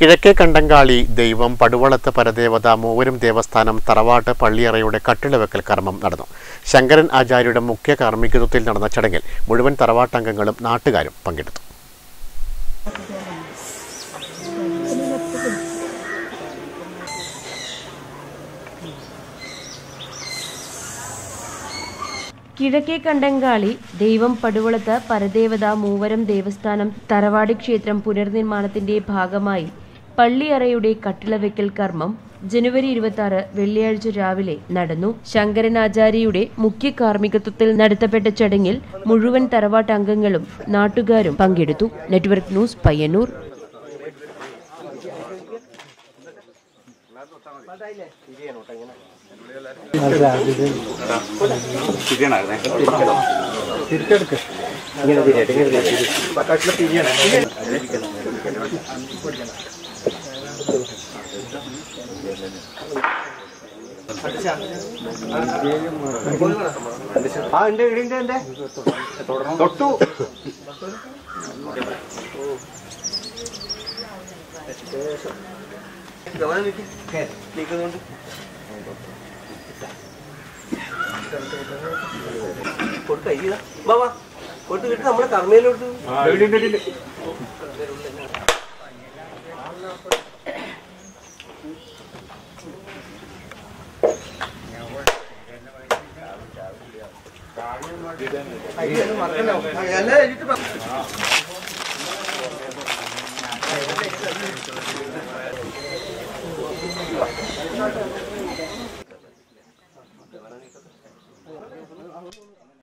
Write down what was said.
കിഴക്കേ കണ്ടങ്കാളി ദൈവം പടുവളത്ത് പരദേവത മൂവരും ദേവസ്ഥാനം തറവാട്ട് പള്ളിയറയുടെ കട്ടിളവെക്കൽ കർമ്മം നടന്നു. ശങ്കരൻ ആചാര്യയുടെ മുഖ്യ കാർമ്മികത്വത്തിൽ നടന്ന ചടങ്ങിൽ മുഴുവൻ തറവാട്ടംഗങ്ങളും നാട്ടുകാരും പങ്കെടുത്തു. കിഴക്കേ കണ്ടങ്കാളി ദൈവം പടുവളത്ത് പരദേവത മൂവരം ദേവസ്ഥാനം തറവാടി ക്ഷേത്രം പുനർനിർമ്മാണത്തിന്റെ ഭാഗമായി പള്ളിയറയുടെ കട്ടിളവെക്കൽ കർമ്മം ജനുവരി 26 വെള്ളിയാഴ്ച രാവിലെ നടന്നു. ശങ്കരനാചാര്യയുടെ മുഖ്യ കാർമ്മികത്വത്തിൽ നടത്തപ്പെട്ട ചടങ്ങിൽ മുഴുവൻ തറവാട്ട് അംഗങ്ങളും നാട്ടുകാരും പങ്കെടുത്തു. Network news, Payyanur. നമ്മുടെ കർമ്മയിലോട്ട് അല്ല